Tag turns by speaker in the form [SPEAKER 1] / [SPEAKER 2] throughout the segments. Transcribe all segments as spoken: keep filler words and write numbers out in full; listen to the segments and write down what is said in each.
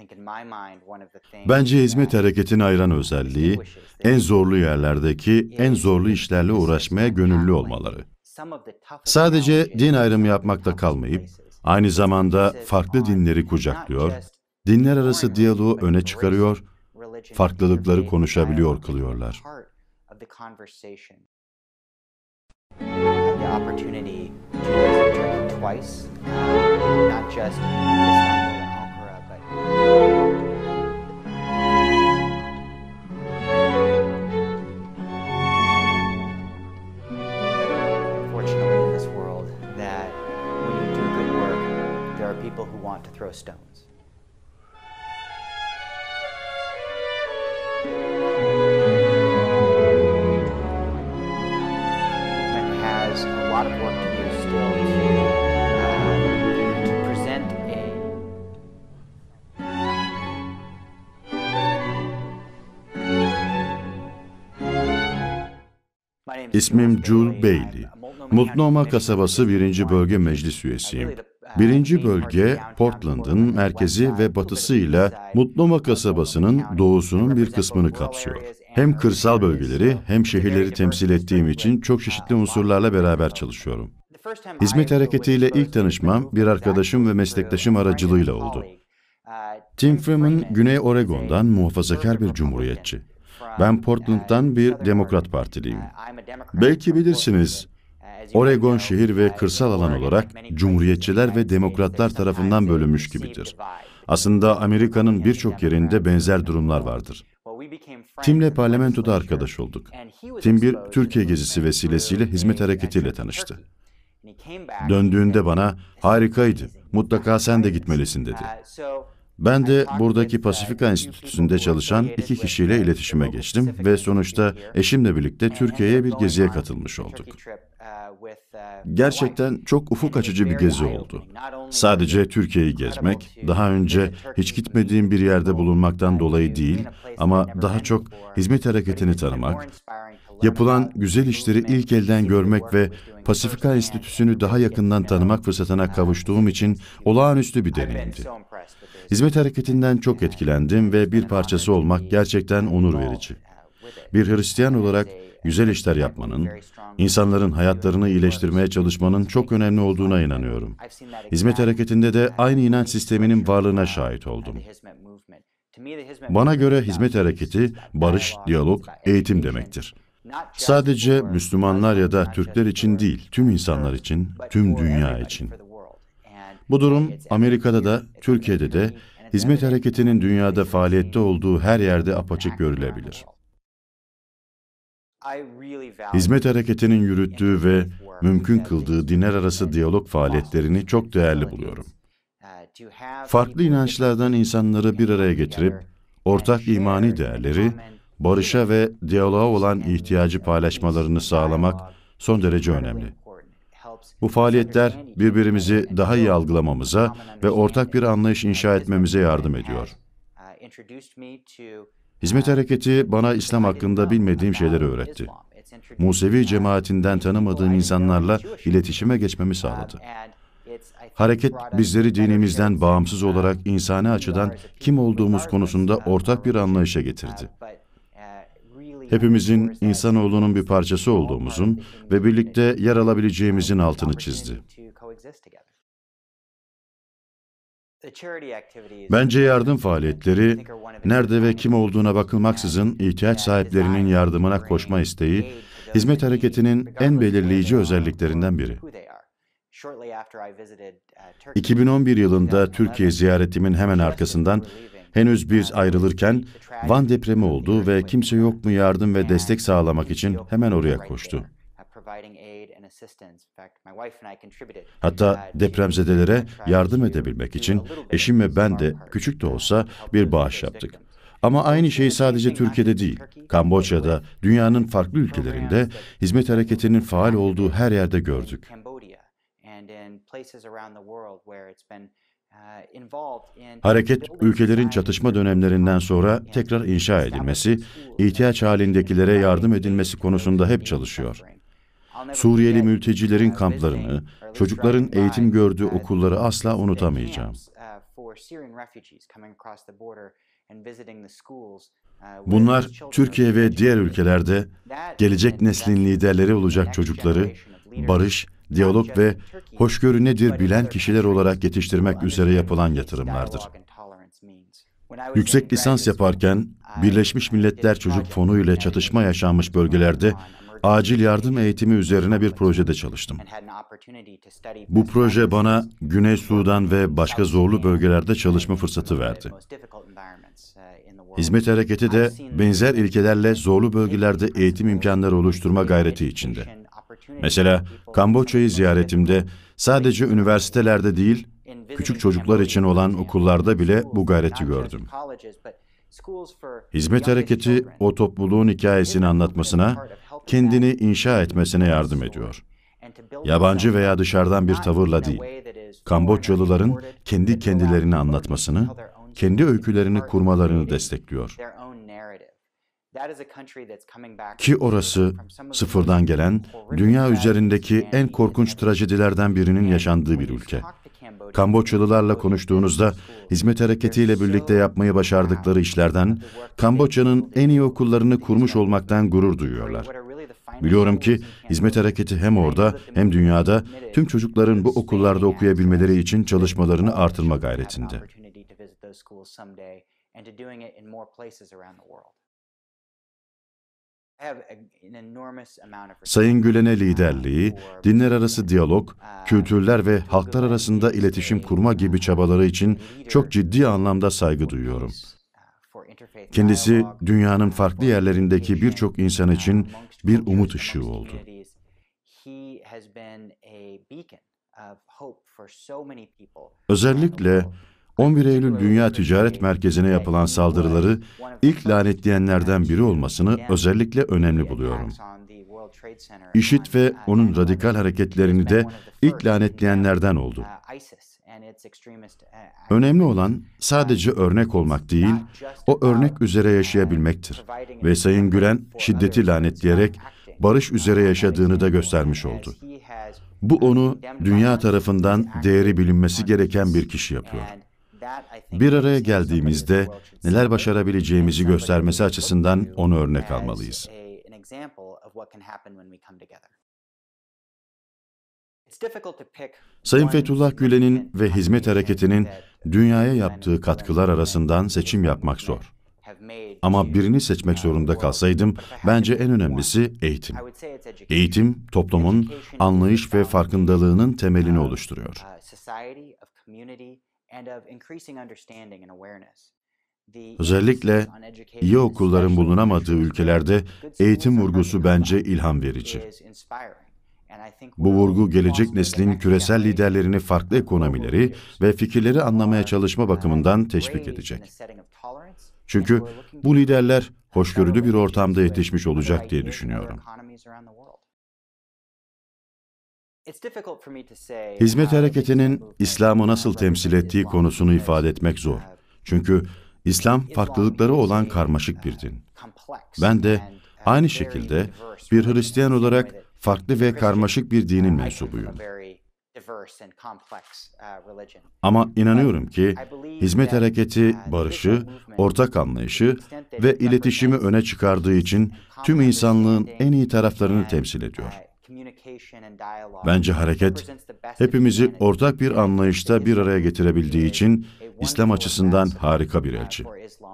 [SPEAKER 1] Bence hizmet hareketini ayıran özelliği, en zorlu yerlerdeki en zorlu işlerle uğraşmaya gönüllü olmaları. Sadece din ayrımı yapmakta kalmayıp, aynı zamanda farklı dinleri kucaklıyor, dinler arası diyaloğu öne çıkarıyor, farklılıkları konuşabiliyor kılıyorlar.
[SPEAKER 2] People who want to throw stones. And has a lot of work to do still to, uh, to present a
[SPEAKER 1] İsmim Jule Bailey. Multnomah kasabası birinci Bölge Meclis üyesiyim. Birinci bölge, Portland'ın merkezi ve batısıyla Multnomah kasabasının doğusunun bir kısmını kapsıyor. Hem kırsal bölgeleri hem şehirleri temsil ettiğim için çok çeşitli unsurlarla beraber çalışıyorum. Hizmet hareketiyle ilk tanışmam bir arkadaşım ve meslektaşım aracılığıyla oldu. Tim Freeman, Güney Oregon'dan muhafazakar bir cumhuriyetçi. Ben Portland'dan bir Demokrat Partiliyim. Belki bilirsiniz, Oregon şehir ve kırsal alan olarak Cumhuriyetçiler ve Demokratlar tarafından bölünmüş gibidir. Aslında Amerika'nın birçok yerinde benzer durumlar vardır. Tim'le parlamentoda arkadaş olduk. Tim bir Türkiye gezisi vesilesiyle hizmet hareketiyle tanıştı. Döndüğünde bana, harikaydı, mutlaka sen de gitmelisin dedi. Ben de buradaki Pasifika Enstitüsü'nde çalışan iki kişiyle iletişime geçtim ve sonuçta eşimle birlikte Türkiye'ye bir geziye katılmış olduk. Gerçekten çok ufuk açıcı bir gezi oldu. Sadece Türkiye'yi gezmek, daha önce hiç gitmediğim bir yerde bulunmaktan dolayı değil, ama daha çok hizmet hareketini tanımak, yapılan güzel işleri ilk elden görmek ve Pasifika Enstitüsü'nü daha yakından tanımak fırsatına kavuştuğum için olağanüstü bir deneyimdi. Hizmet hareketinden çok etkilendim ve bir parçası olmak gerçekten onur verici. Bir Hristiyan olarak güzel işler yapmanın, insanların hayatlarını iyileştirmeye çalışmanın çok önemli olduğuna inanıyorum. Hizmet hareketinde de aynı inanç sisteminin varlığına şahit oldum. Bana göre hizmet hareketi, barış, diyalog, eğitim demektir. Sadece Müslümanlar ya da Türkler için değil, tüm insanlar için, tüm dünya için. Bu durum Amerika'da da, Türkiye'de de, hizmet hareketinin dünyada faaliyette olduğu her yerde apaçık görülebilir. Hizmet hareketinin yürüttüğü ve mümkün kıldığı dinler arası diyalog faaliyetlerini çok değerli buluyorum. Farklı inançlardan insanları bir araya getirip, ortak imani değerleri, barışa ve diyaloğa olan ihtiyacı paylaşmalarını sağlamak son derece önemli. Bu faaliyetler birbirimizi daha iyi algılamamıza ve ortak bir anlayış inşa etmemize yardım ediyor. Hizmet hareketi bana İslam hakkında bilmediğim şeyleri öğretti. Musevi cemaatinden tanımadığım insanlarla iletişime geçmemi sağladı. Hareket bizleri dinimizden bağımsız olarak insani açıdan kim olduğumuz konusunda ortak bir anlayışa getirdi. Hepimizin insanoğlunun bir parçası olduğumuzun ve birlikte yer alabileceğimizin altını çizdi. Bence yardım faaliyetleri, nerede ve kim olduğuna bakılmaksızın ihtiyaç sahiplerinin yardımına koşma isteği, hizmet hareketinin en belirleyici özelliklerinden biri. iki bin on bir yılında Türkiye ziyaretimin hemen arkasından, henüz biz ayrılırken Van depremi oldu ve kimse yok mu yardım ve destek sağlamak için hemen oraya koştu. Hatta depremzedelere yardım edebilmek için eşim ve ben de küçük de olsa bir bağış yaptık. Ama aynı şeyi sadece Türkiye'de değil, Kamboçya'da, dünyanın farklı ülkelerinde hizmet hareketinin faal olduğu her yerde gördük. Hareket, ülkelerin çatışma dönemlerinden sonra tekrar inşa edilmesi, ihtiyaç halindekilere yardım edilmesi konusunda hep çalışıyor. Suriyeli mültecilerin kamplarını, çocukların eğitim gördüğü okulları asla unutamayacağım. Bunlar Türkiye ve diğer ülkelerde gelecek neslin liderleri olacak çocukları barış, diyalog ve hoşgörü nedir bilen kişiler olarak yetiştirmek üzere yapılan yatırımlardır. Yüksek lisans yaparken Birleşmiş Milletler Çocuk Fonu ile çatışma yaşanmış bölgelerde acil yardım eğitimi üzerine bir projede çalıştım. Bu proje bana Güney Sudan ve başka zorlu bölgelerde çalışma fırsatı verdi. Hizmet Hareketi de benzer ilkelerle zorlu bölgelerde eğitim imkanları oluşturma gayreti içinde. Mesela Kamboçya'yı ziyaretimde sadece üniversitelerde değil, küçük çocuklar için olan okullarda bile bu gayreti gördüm. Hizmet Hareketi o topluluğun hikayesini anlatmasına, kendini inşa etmesine yardım ediyor. Yabancı veya dışarıdan bir tavırla değil, Kamboçyalıların kendi kendilerini anlatmasını, kendi öykülerini kurmalarını destekliyor. Ki orası sıfırdan gelen, dünya üzerindeki en korkunç trajedilerden birinin yaşandığı bir ülke. Kamboçyalılarla konuştuğunuzda Hizmet Hareketi ile birlikte yapmayı başardıkları işlerden, Kamboçya'nın en iyi okullarını kurmuş olmaktan gurur duyuyorlar. Biliyorum ki Hizmet Hareketi hem orada hem dünyada tüm çocukların bu okullarda okuyabilmeleri için çalışmalarını artırma gayretinde. Sayın Gülen'e liderliği, dinler arası diyalog, kültürler ve halklar arasında iletişim kurma gibi çabaları için çok ciddi anlamda saygı duyuyorum. Kendisi dünyanın farklı yerlerindeki birçok insan için bir umut ışığı oldu. Özellikle on bir Eylül Dünya Ticaret Merkezi'ne yapılan saldırıları ilk lanetleyenlerden biri olmasını özellikle önemli buluyorum. IŞİD ve onun radikal hareketlerini de ilk lanetleyenlerden oldu. Önemli olan sadece örnek olmak değil, o örnek üzere yaşayabilmektir. Ve Sayın Gülen şiddeti lanetleyerek barış üzere yaşadığını da göstermiş oldu. Bu onu dünya tarafından değeri bilinmesi gereken bir kişi yapıyor. Bir araya geldiğimizde neler başarabileceğimizi göstermesi açısından onu örnek almalıyız. Sayın Fethullah Gülen'in ve Hizmet Hareketi'nin dünyaya yaptığı katkılar arasından seçim yapmak zor. Ama birini seçmek zorunda kalsaydım, bence en önemlisi eğitim. Eğitim, toplumun anlayış ve farkındalığının temelini oluşturuyor. Özellikle iyi okulların bulunamadığı ülkelerde eğitim vurgusu bence ilham verici. Bu vurgu gelecek neslin küresel liderlerini farklı ekonomileri ve fikirleri anlamaya çalışma bakımından teşvik edecek. Çünkü bu liderler hoşgörülü bir ortamda yetişmiş olacak diye düşünüyorum. Hizmet Hareketi'nin İslam'ı nasıl temsil ettiği konusunu ifade etmek zor. Çünkü İslam farklılıkları olan karmaşık bir din. Ben de aynı şekilde bir Hristiyan olarak farklı ve karmaşık bir dinin mensubuyum. Ama inanıyorum ki Hizmet Hareketi barışı, ortak anlayışı ve iletişimi öne çıkardığı için tüm insanlığın en iyi taraflarını temsil ediyor. Bence hareket, hepimizi ortak bir anlayışta bir araya getirebildiği için İslam açısından harika bir elçi.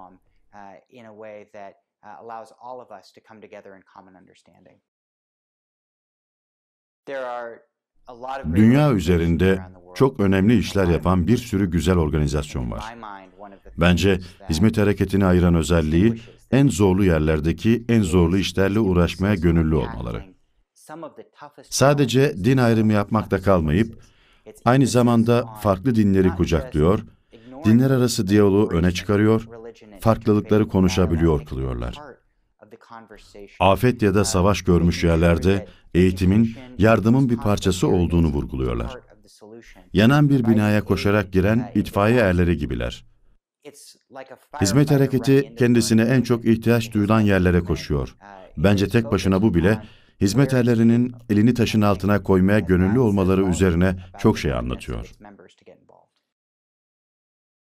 [SPEAKER 1] Dünya üzerinde çok önemli işler yapan bir sürü güzel organizasyon var. Bence Hizmet Hareketi'ni ayıran özelliği, en zorlu yerlerdeki en zorlu işlerle uğraşmaya gönüllü olmaları. Sadece din ayrımı yapmakta kalmayıp, aynı zamanda farklı dinleri kucaklıyor, dinler arası diyaloğu öne çıkarıyor, farklılıkları konuşabiliyor kılıyorlar. Afet ya da savaş görmüş yerlerde eğitimin, yardımın bir parçası olduğunu vurguluyorlar. Yanan bir binaya koşarak giren itfaiye erleri gibiler. Hizmet Hareketi kendisine en çok ihtiyaç duyulan yerlere koşuyor. Bence tek başına bu bile, hizmet erlerinin elini taşın altına koymaya gönüllü olmaları üzerine çok şey anlatıyor.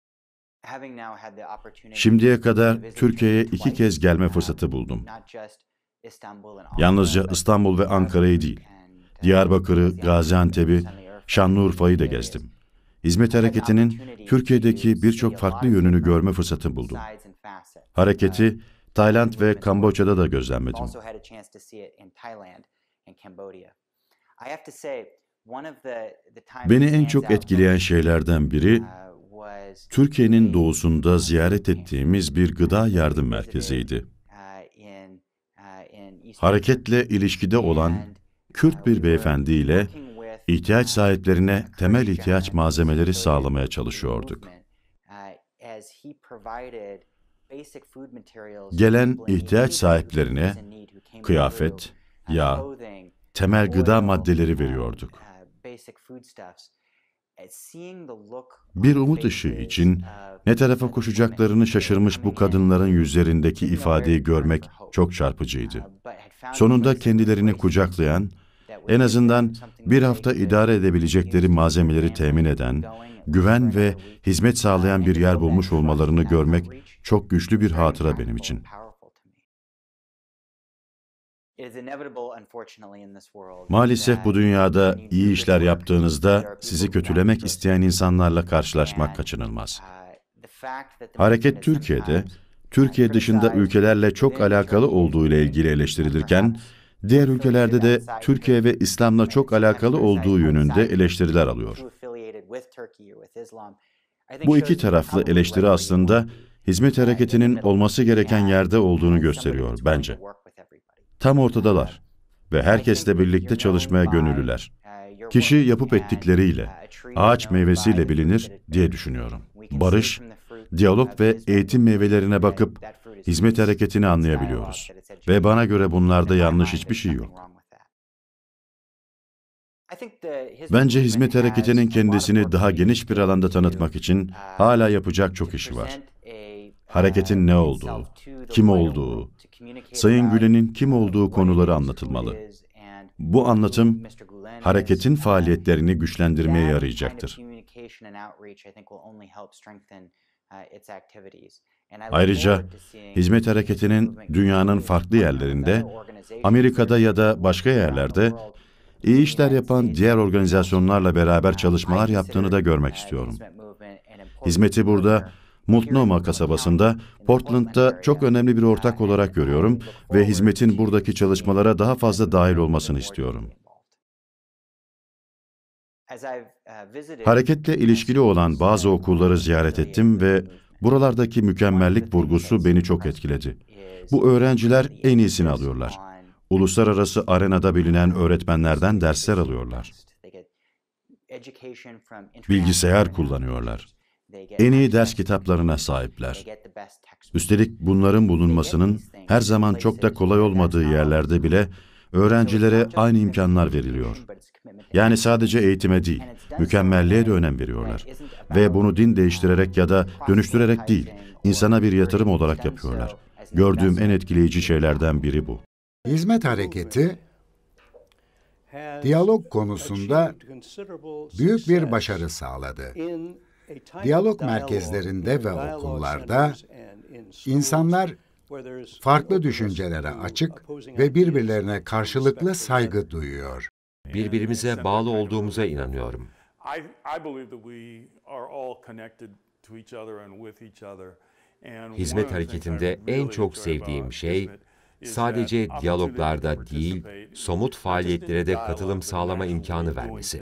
[SPEAKER 1] Şimdiye kadar Türkiye'ye iki kez gelme fırsatı buldum. Yalnızca İstanbul ve Ankara'yı değil, Diyarbakır'ı, Gaziantep'i, Şanlıurfa'yı da gezdim. Hizmet Hareketi'nin Türkiye'deki birçok farklı yönünü görme fırsatı buldum. Hareketi Tayland ve Kamboçya'da da gözlemledim. Beni en çok etkileyen şeylerden biri, Türkiye'nin doğusunda ziyaret ettiğimiz bir gıda yardım merkeziydi. Hareketle ilişkide olan Kürt bir beyefendiyle ihtiyaç sahiplerine temel ihtiyaç malzemeleri sağlamaya çalışıyorduk. Gelen ihtiyaç sahiplerine kıyafet, yağ, temel gıda maddeleri veriyorduk. Bir umut ışığı için ne tarafa koşacaklarını şaşırmış bu kadınların yüzlerindeki ifadeyi görmek çok çarpıcıydı. Sonunda kendilerini kucaklayan, en azından bir hafta idare edebilecekleri malzemeleri temin eden, güven ve hizmet sağlayan bir yer bulmuş olmalarını görmek çok güçlü bir hatıra benim için. Maalesef bu dünyada iyi işler yaptığınızda sizi kötülemek isteyen insanlarla karşılaşmak kaçınılmaz. Hareket Türkiye'de, Türkiye dışında ülkelerle çok alakalı olduğu ile ilgili eleştirilirken, diğer ülkelerde de Türkiye ve İslam'la çok alakalı olduğu yönünde eleştiriler alıyor. Bu iki taraflı eleştiri aslında Hizmet Hareketi'nin olması gereken yerde olduğunu gösteriyor bence. Tam ortadalar ve herkesle birlikte çalışmaya gönüllüler. Kişi yapıp ettikleriyle, ağaç meyvesiyle bilinir diye düşünüyorum. Barış, diyalog ve eğitim meyvelerine bakıp Hizmet Hareketi'ni anlayabiliyoruz. Ve bana göre bunlarda yanlış hiçbir şey yok. Bence Hizmet Hareketi'nin kendisini daha geniş bir alanda tanıtmak için hala yapacak çok işi var. Hareketin ne olduğu, kim olduğu, Sayın Gülen'in kim olduğu konuları anlatılmalı. Bu anlatım, hareketin faaliyetlerini güçlendirmeye yarayacaktır. Ayrıca, Hizmet Hareketi'nin dünyanın farklı yerlerinde, Amerika'da ya da başka yerlerde, iyi işler yapan diğer organizasyonlarla beraber çalışmalar yaptığını da görmek istiyorum. Hizmeti burada, Multnomah kasabasında, Portland'da çok önemli bir ortak olarak görüyorum ve hizmetin buradaki çalışmalara daha fazla dahil olmasını istiyorum. Hareketle ilişkili olan bazı okulları ziyaret ettim ve buralardaki mükemmellik vurgusu beni çok etkiledi. Bu öğrenciler en iyisini alıyorlar. Uluslararası arenada bilinen öğretmenlerden dersler alıyorlar. Bilgisayar kullanıyorlar. En iyi ders kitaplarına sahipler. Üstelik bunların bulunmasının her zaman çok da kolay olmadığı yerlerde bile öğrencilere aynı imkanlar veriliyor. Yani sadece eğitime değil, mükemmelliğe de önem veriyorlar. Ve bunu din değiştirerek ya da dönüştürerek değil, insana bir yatırım olarak yapıyorlar. Gördüğüm en etkileyici şeylerden biri bu.
[SPEAKER 3] Hizmet Hareketi, diyalog konusunda büyük bir başarı sağladı. Diyalog merkezlerinde ve okullarda insanlar farklı düşüncelere açık ve birbirlerine karşılıklı saygı duyuyor.
[SPEAKER 4] Birbirimize bağlı olduğumuza inanıyorum. Hizmet Hareketi'nde en çok sevdiğim şey, sadece diyaloglarda değil, somut faaliyetlere de katılım sağlama imkanı vermesi.